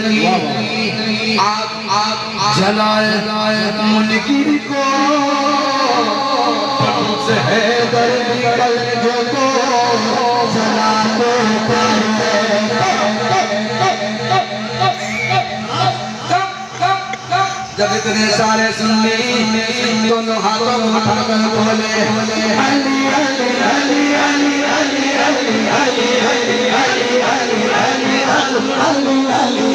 आग जलाए मुल्की को से हैदर निकल जो जलाते जब इतने सारे सुन ली दोनों हाथों में उठाकर बोले अली अली अली अली अली अली अली अली अली अली अली अली अली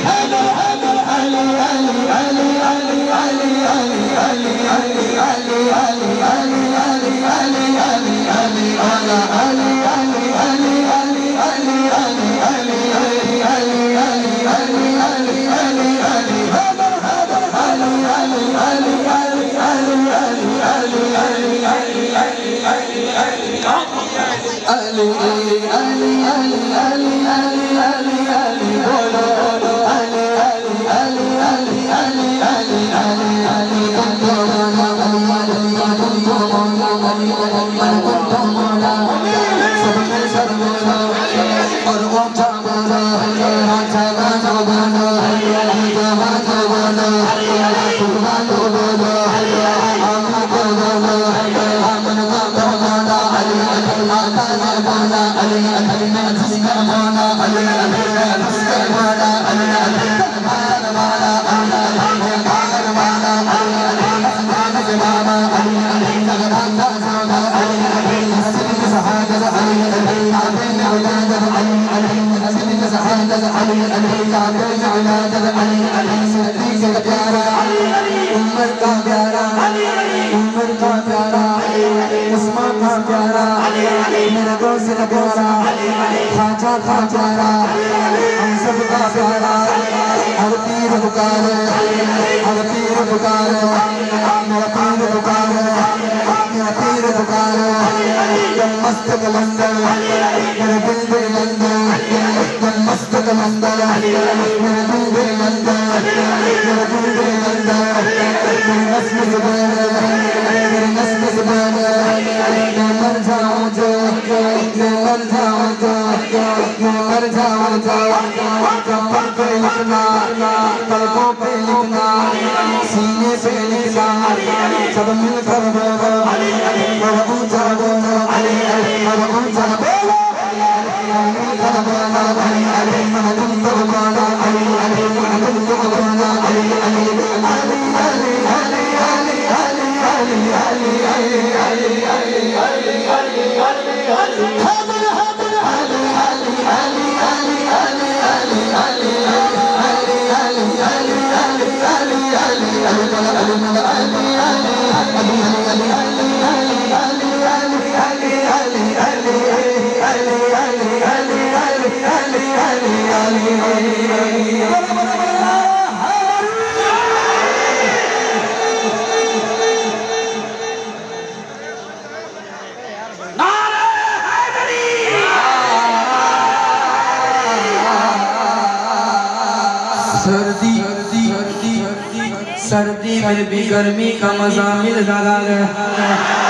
सब मिलकर सर्दी में भी गर्मी का मजा मिल रहा है।